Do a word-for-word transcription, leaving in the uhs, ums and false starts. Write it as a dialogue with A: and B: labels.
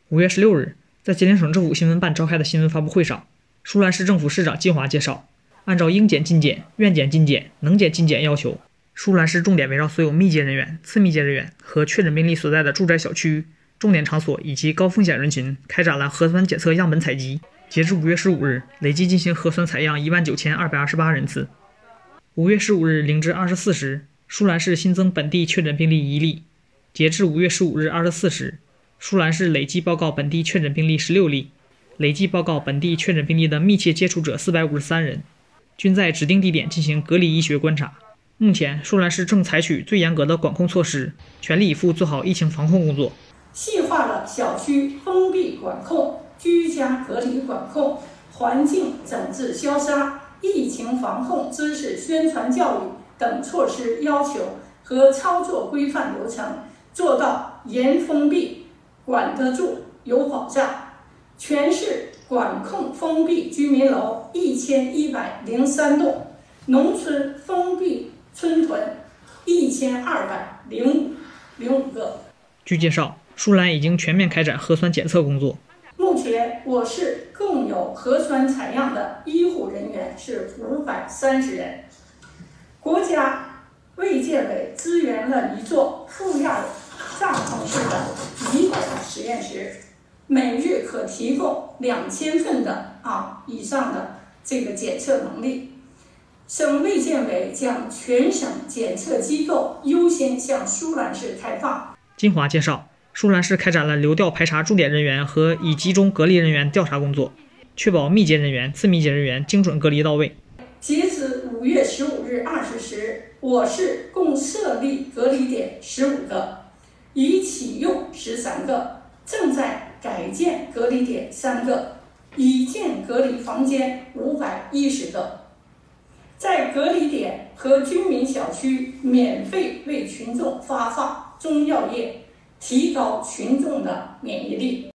A: 五月十六日，在吉林省政府新闻办召开的新闻发布会上，舒兰市政府市长金华介绍，按照应检尽检、愿检尽检、能检尽检要求，舒兰市重点围绕所有密接人员、次密接人员和确诊病例所在的住宅小区、重点场所以及高风险人群，开展了核酸检测样本采集。截至五月十五日，累计进行核酸采样一万九千二百二十八人次。五月十五日零至二十四时，舒兰市新增本地确诊病例一例。截至五月十五日二十四时，舒兰市累计报告本地确诊病例十六例，累计报告本地确诊病例的密切接触者四百五十三人，均在指定地点进行隔离医学观察。目前，舒兰市正采取最严格的管控措施，全力以赴做好疫情防控工作。
B: 细化了小区封闭管控、居家隔离管控、环境整治消杀、疫情防控知识宣传教育等措施要求和操作规范流程，做到严封闭、管得住、有保障。全市管控封闭居民楼一千一百零三栋，农村封闭村屯一千二百零五个。
A: 据介绍，舒兰已经全面开展核酸检测工作。
B: 目前，我市共有核酸采样的医护人员是五百三十人。国家卫健委支援了一座负压帐篷式的乙管实验室，每日可提供两千份的啊以上的这个检测能力。省卫健委将全省检测机构优先向舒兰市开放。
A: 金华介绍，舒兰市开展了流调排查重点人员和已集中隔离人员调查工作，确保密接人员、次密接人员精准隔离到位。
B: 截至五月十五日二十时，我市共设立隔离点十五个，已启用十三个，正在改建隔离点三个，已建隔离房间五百一十个。在隔离点和居民小区免费为群众发放中药液，提高群众的免疫力。